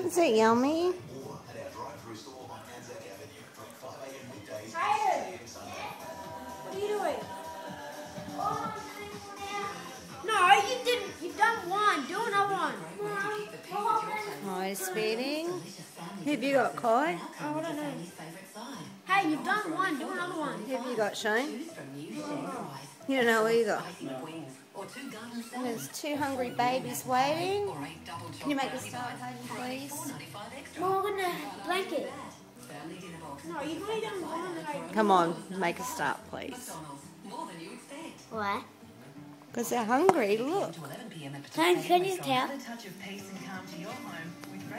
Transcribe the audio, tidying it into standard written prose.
Is it yummy? What are you doing? No, you didn't. You've done one. Do another one. Oh, he's feeding. Who have you got, Kai? Oh, I don't know. Hey, you've done one. Do another one. Who have you got, Shane? You don't know either. And there's 2 hungry babies waiting. Can you make a start, Hayden, please? More in the blanket. No, you've only done one. Come on, make a start, please. What? Because they're hungry, look. Can you tell?